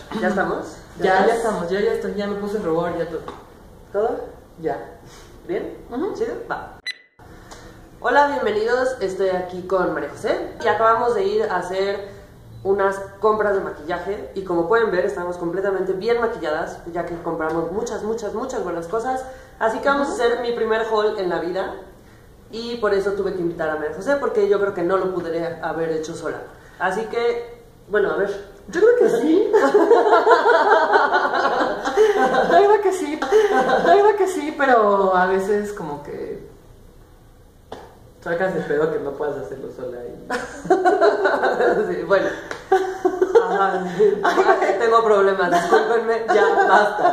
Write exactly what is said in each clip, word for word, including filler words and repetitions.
¿Ya estamos? Ya, ya estamos, ya, ya estoy, ya me puse en rubor, ya todo. ¿Todo? Ya. ¿Bien? Uh-huh. ¿Chido? Va. Hola, bienvenidos, estoy aquí con María José y acabamos de ir a hacer unas compras de maquillaje y como pueden ver estamos completamente bien maquilladas ya que compramos muchas, muchas, muchas buenas cosas, así que vamos uh-huh. a hacer mi primer haul en la vida y por eso tuve que invitar a María José porque yo creo que no lo pudiera haber hecho sola, así que, bueno, a ver. Yo creo que sí. Yo creo que sí. Yo creo que sí, pero a veces como que sacas de pedo que no puedas hacerlo sola y... sí, bueno. Ajá, sí. Tengo problemas, discúlpenme, ya basta.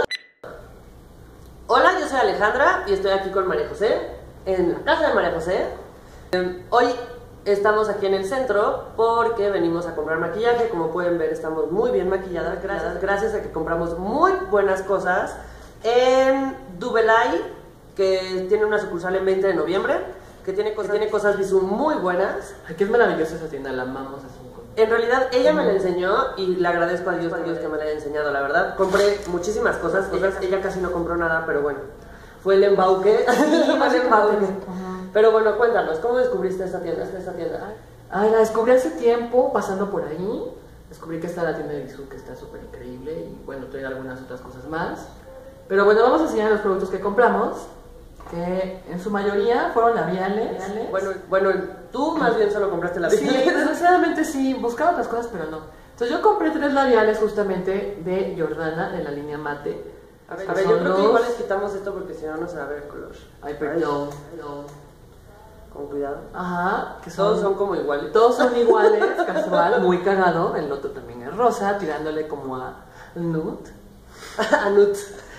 Hola, yo soy Alejandra y estoy aquí con María José, en la casa de María José. Eh, hoy estamos aquí en el centro porque venimos a comprar maquillaje. Como pueden ver, estamos muy bien maquilladas gracias, gracias a que compramos muy buenas cosas en Dubelay, que tiene una sucursal en veinte de noviembre, que tiene cosas, que tiene cosas visual muy buenas. Ay, que es maravillosa esa tienda, la amamos así. En realidad ella me la enseñó y le agradezco a Dios, a Dios que me la haya enseñado, la verdad. Compré muchísimas cosas, ella, ella casi no compró nada, pero bueno, fue el embauque. Sí, fue el embauque. Pero bueno, cuéntanos, ¿cómo descubriste esta tienda? Esta tienda? Ay, la descubrí hace tiempo, pasando por ahí. Descubrí que está la tienda de Bisú, que está súper increíble. Y bueno, trae algunas otras cosas más. Pero bueno, vamos a enseñar los productos que compramos, que en su mayoría fueron labiales. labiales. Bueno, bueno, tú más bien solo compraste labiales. Sí, desgraciadamente sí, buscaba otras cosas, pero no. Entonces yo compré tres labiales justamente de Jordana, de la línea mate. A ver, a ver yo creo los... que igual les quitamos esto porque si no, no se va a ver el color. Ay, perdón, perdón. Con cuidado. Ajá, que son, todos son como iguales. Todos son iguales, casual, muy cagado. El otro también es rosa, tirándole como a nude. A nude.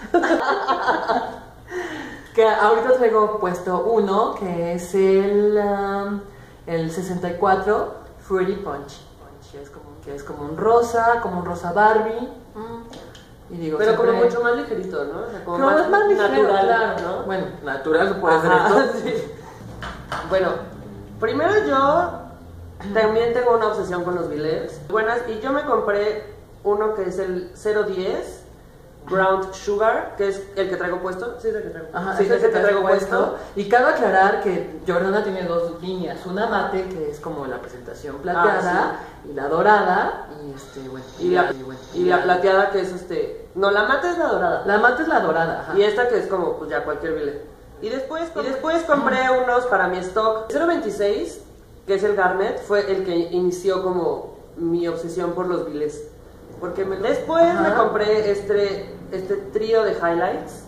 Que ahorita traigo puesto uno, que es el, um, el sesenta y cuatro Fruity Punch. Punch es como, que es como un rosa, como un rosa Barbie. Mm. Y digo, pero siempre... como mucho más ligerito, ¿no? O sea, como pero más, es más ligero, natural, claro, ¿no? Bueno, natural puede ser esto. Sí. Bueno, primero yo también tengo una obsesión con los bilés buenas y yo me compré uno que es el cero diez Ground Sugar, que es el que traigo puesto. Sí, es el que traigo, Ajá, sí, es el que, que traigo puesto. puesto. Y cabe aclarar que Jordana tiene dos líneas, una mate que es como la presentación plateada, ah, sí. y la dorada, y este, bueno, y, y, la, y, bueno, y, y la plateada que es este, no, la mate es la dorada. La mate es la dorada, ajá. Y esta que es como pues ya cualquier bilé. Y después, y después compré unos para mi stock. cero veintiséis, que es el Garnet, fue el que inició como mi obsesión por los bilés. Porque me, después Ajá. me compré este, este trío de highlights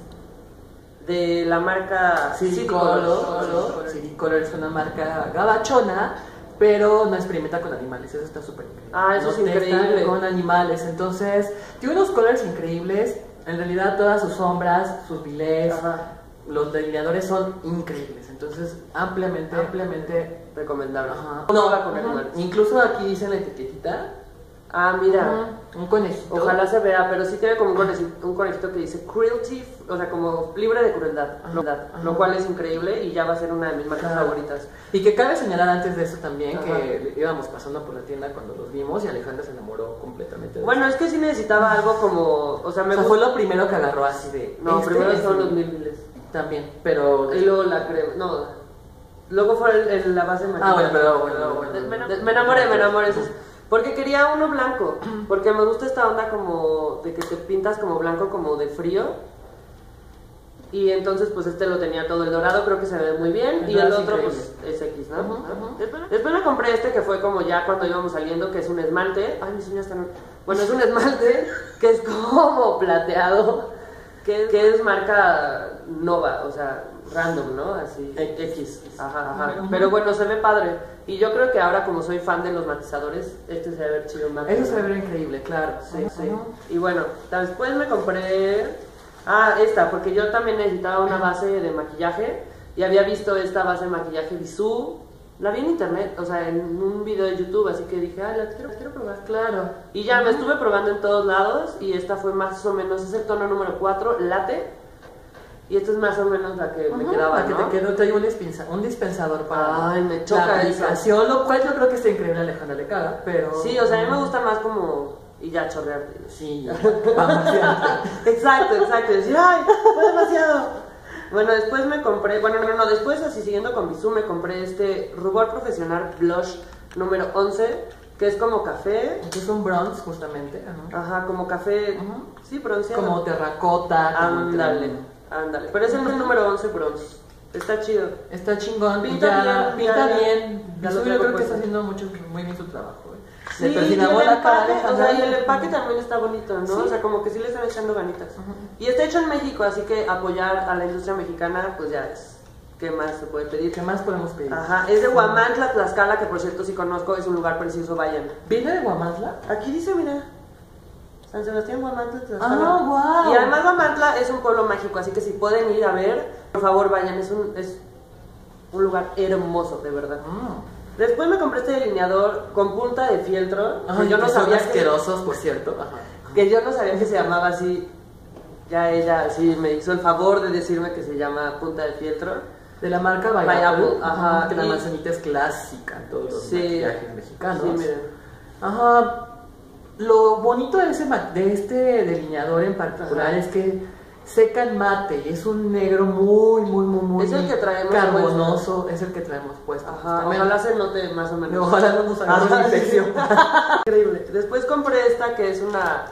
de la marca City Color. City Color es una marca gabachona, pero no experimenta con animales. Eso está súper increíble. Ah, eso no es increíble. Con animales. Entonces, tiene unos colores increíbles. En realidad, todas sus sombras, sus bilés, Ajá. los delineadores son increíbles. Entonces, ampliamente, ampliamente recomendable. Ajá. No va con animales. Incluso aquí dice en la etiquetita. Ah, mira, uh-huh. un conejito. Ojalá se vea, pero sí tiene como un conejito, un conejito que dice cruelty, o sea, como libre de crueldad, uh-huh. uh-huh. lo cual es increíble y ya va a ser una de mis marcas uh-huh. favoritas. Y que cabe señalar antes de eso también, uh-huh. que íbamos pasando por la tienda cuando los vimos y Alejandra se enamoró completamente de Bueno, eso. es que sí necesitaba algo como, o sea, me o sea, fue lo primero que agarró así de... No, este primero es son los mil miles. También, pero... Y luego la crema, no, luego fue el, el, la base de maquillaje. Ah, bueno, pero bueno, bueno. bueno, bueno. Me enamoré, me enamoré, eso es... Porque quería uno blanco, porque me gusta esta onda como de que te pintas como blanco, como de frío. Y entonces pues este lo tenía todo el dorado, creo que se ve muy bien. Y el otro pues es X, ¿no? Uh-huh, uh-huh. Después, después me compré este que fue como ya cuando íbamos saliendo, que es un esmalte. Ay, mis uñas están... Bueno, es un esmalte que es como plateado, que, que es marca Nova, o sea, random, ¿no? Así, X. Ajá, ajá. Uh-huh. Pero bueno, se ve padre. Y yo creo que ahora, como soy fan de los matizadores, este se debe ver chido más. Eso se ve ver increíble, claro. Sí, uh-huh. sí. Y bueno, después me compré... Ah, esta, porque yo también necesitaba una base de maquillaje. Y había visto esta base de maquillaje Bisú. La vi en internet, o sea, en un video de YouTube. Así que dije, ah, la quiero, la quiero probar, claro. Y ya uh-huh. me estuve probando en todos lados. Y esta fue más o menos, es el tono número cuatro, Latte. Y esta es más o menos la que uh-huh, me quedaba, la que ¿no? te quedó, te dio un, dispensa, un dispensador para Ay, me choca la aplicación, lo cual yo creo que está increíble, Alejandra le caga, pero... Sí, o sea, a mí me gusta más como y ya chorrearte. Sí, demasiado. Exacto, exacto. Decir, ay, fue demasiado. Bueno, después me compré, bueno, no, no, después así siguiendo con Bisú me compré este Rubor Profesional Blush número once, que es como café. Que es un bronze, justamente. Ajá, Ajá, como café, uh-huh. Sí, bronceado. Como terracota. Ándale, ándale. Pero es el uh-huh. número once bronze. Está chido. Está chingón. Pinta ya, bien. Pinta ya, bien. Ya Bisú yo creo puesto. que está haciendo mucho, muy bien su trabajo. Sí, y el, empaque, o sea, y el empaque también está bonito, ¿no? Sí. O sea, como que sí le están echando ganitas. Uh-huh. Y está hecho en México, así que apoyar a la industria mexicana, pues ya es. ¿Qué más se puede pedir? ¿Qué más podemos pedir? Ajá, es de Huamantla, Tlaxcala, que por cierto sí conozco, es un lugar precioso, vayan. ¿Viene de Huamantla? Aquí dice, mira. San Sebastián, Huamantla, Tlaxcala. Ah, wow. Y además Huamantla es un pueblo mágico, así que si pueden ir a ver, por favor vayan, es un, es un lugar hermoso, de verdad. Mm. Después me compré este delineador con punta de fieltro. Ay, que yo no que sabía son asquerosos, que, por cierto. Ajá. Que yo no sabía que se llamaba así. Ya ella sí me hizo el favor de decirme que se llama punta de fieltro. De la marca Bayapple. Ajá. Ajá, que la manzanita es clásica en todos los sí, maquillajes mexicanos. Sí, miren. Ajá. Lo bonito de, ese, de este delineador en particular Ajá. es que seca en mate, es un negro muy, muy, muy, muy es el que traemos carbonoso, puesto. Es el que traemos puesto. Ajá, ojalá se note más o menos. Ojalá no nos hagamos una infección. Increíble. Después compré esta que es una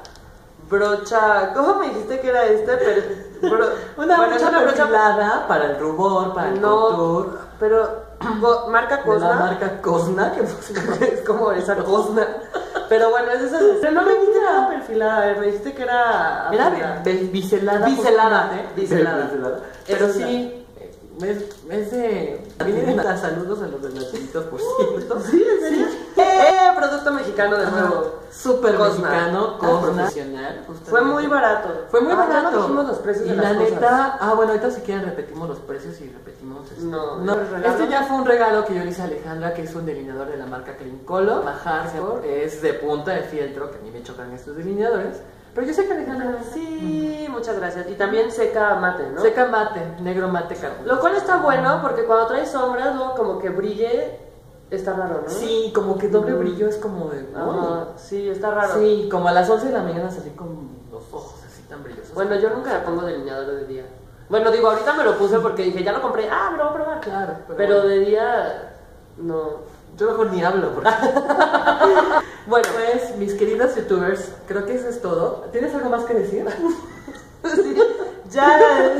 brocha, ¿cómo me dijiste que era esta? Pero, bro, una bueno, brocha una perfilada para el rubor, para el no, contour. Pero, marca Cosna. La marca Cosna, que es como esa Cosna. Pero bueno, es esa. Pero no me dijiste que era perfilada, a ver, me dijiste que era. Era biselada. Biselada, biselada. Pero sí, es, es de. Vienen a saludos a los de Nachinitos, por cierto. Sí, ¿en serio? Sí. ¡Eh! Producto mexicano de nuevo. Súper mexicano, Cosna. Profesional. Fue muy barato. Fue muy ah, barato. No dijimos los precios y de la las neta, cosas. ah, bueno, ahorita si quieren repetimos los precios y repetimos este. No, no este ya fue un regalo que yo le hice a Alejandra, que es un delineador de la marca Clean Color. Majarse es de punta de fieltro, que a mí me chocan estos delineadores. Pero yo sé que Alejandra. Sí, mm. muchas gracias. Y también seca mate, ¿no? Seca mate, negro mate carbón. Lo cual está bueno porque cuando traes sombras, luego como que brille, está raro, ¿no? Sí, como que doble mm. brillo es como de. Ajá, sí, está raro. Sí, como a las once de la mañana salí con los ojos así tan brillosos. Bueno, yo nunca me pongo delineador de día. Bueno, digo, ahorita me lo puse porque dije, ya lo compré, ah, me lo voy a probar. Claro, pero, pero bueno. De día, no. Yo mejor ni hablo. Porque... bueno, pues, mis queridos youtubers, creo que eso es todo. ¿Tienes algo más que decir? Sí, ya.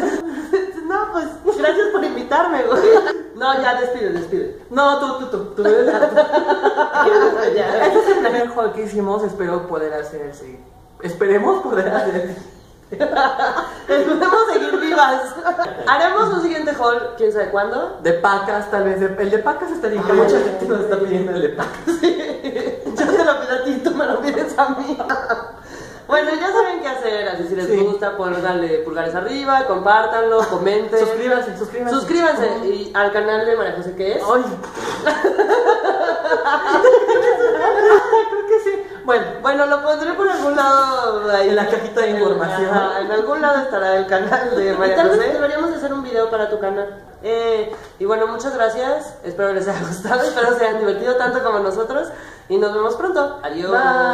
No, pues, gracias por invitarme, güey. No, ya, despide, despide. No, tú, tú, tú. tú ya, ya. Este es el primer haul que hicimos. Espero poder hacer, sí. Esperemos poder hacer. Esperemos seguir vivas. Haremos un siguiente haul, quién sabe cuándo. De pacas, tal vez. El de pacas estaría increíble. Mucha gente nos está pidiendo el de pacas. Sí. Yo te lo pido a ti, tú me lo pides a mí. Bueno, ya saben qué hacer, así si les sí. gusta, pónganle pulgares arriba, compártanlo, comenten. Suscríbanse, suscríbanse. Suscríbanse uh-huh. y al canal de María José, ¿qué es? ¡Ay! Creo que sí. Bueno, bueno, lo pondré por algún lado ahí. En la cajita de información. En, ajá, en algún lado estará el canal de María José. Tal vez deberíamos hacer un video para tu canal. Eh, y bueno, muchas gracias. Espero les haya gustado, espero se hayan divertido tanto como nosotros. Y nos vemos pronto. Adiós. Bye.